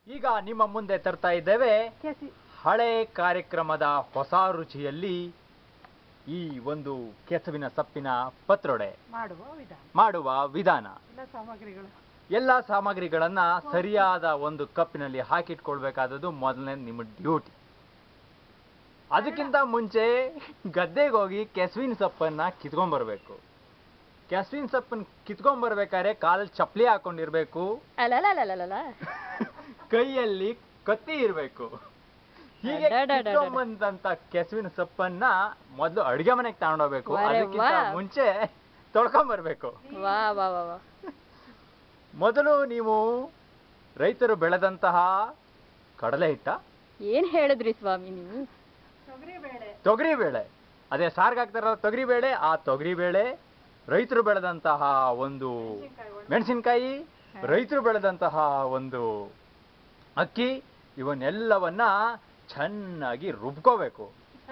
ಈಗ ನಿಮ್ಮ ಮುಂದೆ ತರ್ತಾ ಇದ್ದೇವೆ ಹಳೆ ಕಾರ್ಯಕ್ರಮದ ಹೊಸ ರುಚಿಯಲ್ಲಿ ಈ ಒಂದು ಕೆಸುವಿನ ಸೊಪ್ಪಿನ ಪತ್ರೊಡೆ ಮಾಡುವ ವಿಧಾನ. ಎಲ್ಲ ಸಾಮಗ್ರಿಗಳನ್ನ ಸರಿಯಾದ ಒಂದು ಕಪ್ಪಿನಲ್ಲಿ ಹಾಕಿಟ್ಕೊಳ್ಬೇಕಾದದ್ದು ಮೊದಲನೇ ನಿಮ್ಮ ಡ್ಯೂಟಿ. ಅದಕ್ಕಿಂತ ಮುಂಚೆ ಗದ್ದೆಗೆ ಹೋಗಿ ಕೆಸುವಿನ ಸೊಪ್ಪನ್ನ ಕಿತ್ಕೊಂಡ್ಬರ್ಬೇಕು. ಕೆಸುವಿನ ಸೊಪ್ಪನ್ನ ಕಿತ್ಕೊಂಡ್ಬರ್ಬೇಕಾದ್ರೆ ಕಾಲಲ್ಲಿ ಚಪ್ಪಲಿ ಹಾಕೊಂಡಿರ್ಬೇಕು, ಕೈಯಲ್ಲಿ ಕತ್ತಿ ಇರ್ಬೇಕು. ಹೀಗೆ ಕಿತ್ಕೊಂಡ್ಬಂದಂತ ಕೆಸುವಿನ ಸೊಪ್ಪನ್ನ ಮೊದಲು ಅಡಿಗೆ ಮನೆಗೆ ತಗೊಂಡೋಗ್ಬೇಕು. ಅದಕ್ಕಿಂತ ಮುಂಚೆ ತೊಳ್ಕೊಂಡ್ಬರ್ಬೇಕು. ಮೊದಲು ನೀವು ರೈತರು ಬೆಳೆದಂತಹ ಕಡಲೆ ಹಿಟ್ಟ, ಏನ್ ಹೇಳಿದ್ರಿ ಸ್ವಾಮಿ ನೀವು? ತೊಗರಿ ಬೇಳೆ, ಅದೇ ಸಾರ್ಗೆ ಹಾಕ್ತಾರಲ್ಲ ತೊಗರಿ ಬೇಳೆ, ಆ ತೊಗರಿ ಬೇಳೆ, ರೈತರು ಬೆಳೆದಂತಹ ಒಂದು ಮೆಣಸಿನಕಾಯಿ, ರೈತರು ಬೆಳೆದಂತಹ ಒಂದು ಅಕ್ಕಿ, ಇವನ್ನೆಲ್ಲವನ್ನ ಚೆನ್ನಾಗಿ ರುಬ್ಕೋಬೇಕು.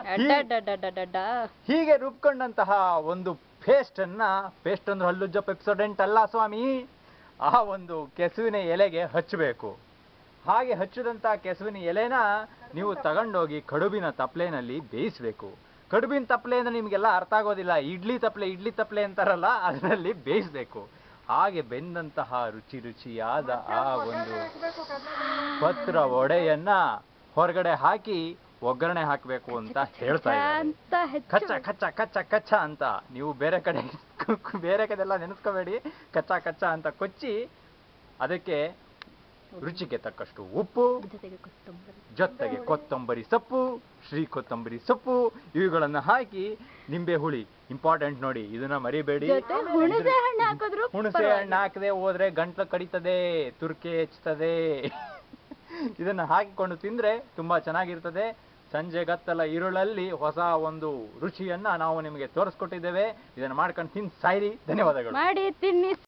ಹೀಗೆ ರುಬ್ಕೊಂಡಂತಹ ಒಂದು ಪೇಸ್ಟ್ ಅಂದ್ರೆ ಹಲ್ಲುಜ್ಜ ಪೆಪ್ಸೋಡೆಂಟ್ ಅಲ್ಲ ಸ್ವಾಮಿ, ಆ ಒಂದು ಕೆಸುವಿನ ಎಲೆಗೆ ಹಚ್ಚಬೇಕು. ಹಾಗೆ ಹಚ್ಚಿದಂತ ಕೆಸುವಿನ ಎಲೆನ ನೀವು ತಗೊಂಡೋಗಿ ಕಡುಬಿನ ತಪ್ಪಲೆನಲ್ಲಿ ಬೇಯಿಸ್ಬೇಕು. ಕಡುಬಿನ ತಪ್ಪಲೆ ಅಂದ್ರೆ ನಿಮ್ಗೆಲ್ಲ ಅರ್ಥ ಆಗೋದಿಲ್ಲ. ಇಡ್ಲಿ ತಪ್ಪಲೆ ಅಂತಾರಲ್ಲ, ಅದರಲ್ಲಿ ಬೇಯಿಸ್ಬೇಕು. ಹಾಗೆ ಬೆಂದಂತಹ ರುಚಿಯಾದ ಆ ಒಂದು ಪತ್ರ ಒಡೆಯನ್ನ ಹೊರಗಡೆ ಹಾಕಿ ಒಗ್ಗರಣೆ ಹಾಕಬೇಕು ಅಂತ ಹೇಳ್ತಾ ಇದ್ದಾರೆ. ಕಚ್ಚ ಕಚ್ಚ ಕಚ್ಚ ಕಚ್ಚ ಅಂತ ನೀವು ಬೇರೆ ಕಡೆಲ್ಲ ನೆನೆಸ್ಕೋಬೇಡಿ. ಕಚ್ಚ ಕಚ್ಚ ಅಂತ ಕೊಚ್ಚಿ ಅದಕ್ಕೆ ರುಚಿಗೆ ತಕ್ಕಷ್ಟು ಉಪ್ಪು, ಜೊತೆಗೆ ಕೊತ್ತಂಬರಿ ಸೊಪ್ಪು, ಶ್ರೀ ಕೊತ್ತಂಬರಿ ಸೊಪ್ಪು ಇವುಗಳನ್ನ ಹಾಕಿ, ನಿಂಬೆ ಹುಳಿ ಇಂಪಾರ್ಟೆಂಟ್ ನೋಡಿ, ಇದನ್ನ ಮರಿಬೇಡಿ. ಹುಣಸೆ ಹಣ್ಣು ಹಾಕದೆ ಹೋದ್ರೆ ಗಂಟ್ಲು ಕಡಿತದೆ, ತುರ್ಕೆ ಹೆಚ್ಚುತ್ತದೆ. ಇದನ್ನ ಹಾಕಿಕೊಂಡು ತಿಂದ್ರೆ ತುಂಬಾ ಚೆನ್ನಾಗಿರ್ತದೆ. ಸಂಜೆ ಗತ್ತಲ ಇರುಳಲ್ಲಿ ಹೊಸ ಒಂದು ರುಚಿಯನ್ನ ನಾವು ನಿಮಗೆ ತೋರಿಸ್ಕೊಟ್ಟಿದ್ದೇವೆ. ಇದನ್ನ ಮಾಡ್ಕೊಂಡು ತಿನ್ ಸಾಯಿರಿ. ಧನ್ಯವಾದಗಳು.